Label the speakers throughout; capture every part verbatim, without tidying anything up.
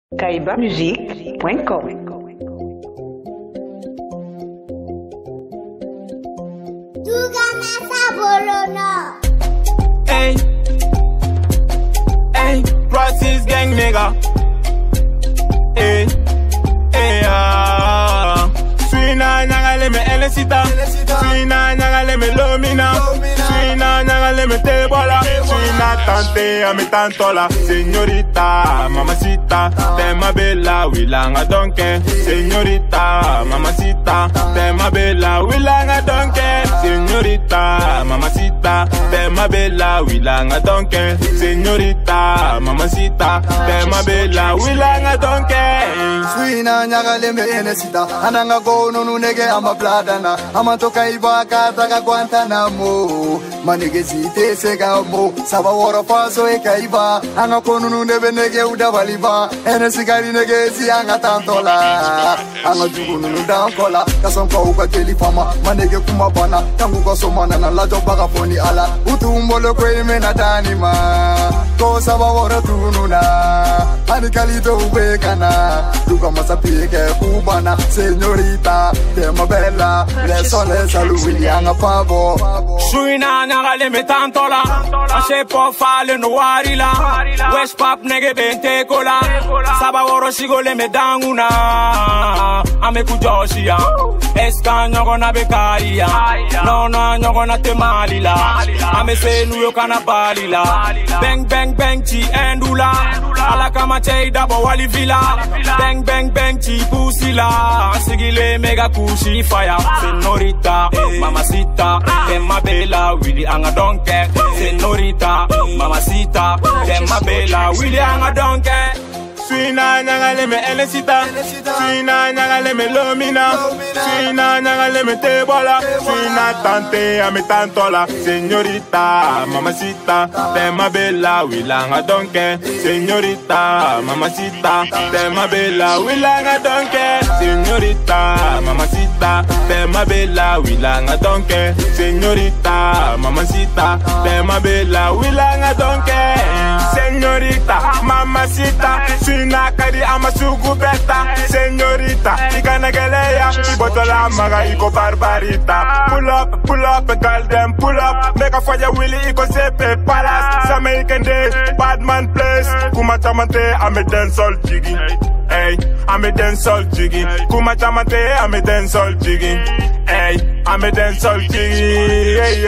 Speaker 1: kaiba musique point com.
Speaker 2: Hey, hey, Process gang nigga. Hey, hey, ah. Swina nyangale me elesita. Swina nyangale me lomina. Swina nyangale me tebola. Swina tante a me tantola. Señorita, mamacita, tema bella, wilanga donke. Señorita, mamacita, tema bella, wilanga donke. Señorita, mamacita, tema bella, wilanga donke. Señorita, mamacita, tema bella, wilanga donke.
Speaker 3: Swina nyagale me enesita, ananga go no no nege ama bladana, ama toka iba kata ka Guantanamo, manege zite sega mo, saba wora faso e kaiba, anga kono no nebe nege uda valiba, enesigari nege si anga tantola, anga jugu no no dankola, kason ka uka telefama, manege kuma bana, tangu ko somana na la jobaga foni ala, utumbolo ko imena danima, ko saba wora tununa, ani kalito ubekana. Como esa pique cubana, señorita, tema bella, le sole salud William a pavo.
Speaker 2: Swina nyagale me tantola, ashe po fale no warila, West Pop nege bente kola, saba woro shigole me danguna, ame kujoshia, eska nyogona bekaria, no no nyogona temalila, ame se nuyo kana balila, bang bang bang chi endula, ala kama chei dabo wali villa, bang bang bang chi pusila, sigile mega kushi fire, señorita, mamacita, tema bella, Willy anga donke, señorita, mamacita, tema bella, Willy anga donke. Swina nyangale me elesita, Swina nyangale me lomina, Swina nyangale me tebola, Swina tante a me tantola, señorita, mamacita, tema bella, wilanga donke, señorita, mamacita, tema bella, wilanga donke, señorita, mamacita, tema bella, wilanga donke, señorita, mamacita, tema bella, wilanga donke, señorita, mamacita. Swina kadi ama sugu beta, señorita, ikana geleya, ibotola maga iko barbarita. Pull up, pull up, girl them pull up, make a fire Willy iko sepe palace, Jamaican day, bad man place, kuma chamante ame dancehall jiggy, hey, ame dancehall jiggy, kuma chamante ame dancehall jiggy, hey, ame dancehall jiggy, hey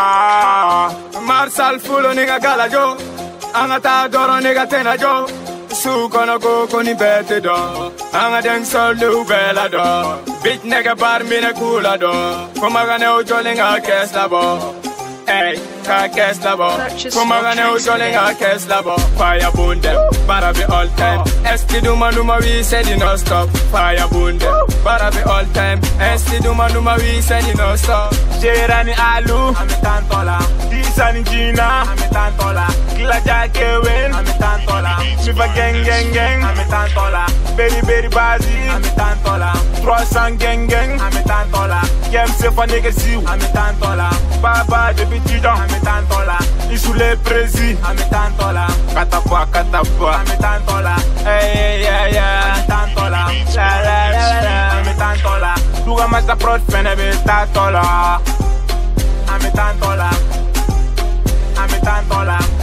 Speaker 2: ya. Marshall fulo nigga gala jo, angata doro nigga tena jo. Su kono go koni bete do, anga deng sol lu bela do, big nigga bar mina kula do, kumaga ne ujolinga kes labo, hey, ka kes labo, kumaga ne ujolinga kes labo, fire boon them, para be all time, esti duma duma we said no stop, fire boon them, para be all time, esti duma duma we said no stop, Jerani alu, ame tantola, Disani Gina, ame tantola, Kila Jake win, ame tantola, Shiva gang gang gang, ame tantola, Berry Berry Bazi, ame tantola, trois cents gang gang, ame tantola, Kem se fa nigga siw, ame tantola, Baba de Bitidon, ame tantola, Isule Prezi, ame tantola, Katapwa Katapwa, ame tantola, hey yeah yeah, ame tantola, la la la la, ame tantola, Duga mata prot fene be tantola, ame tantola, ame tantola.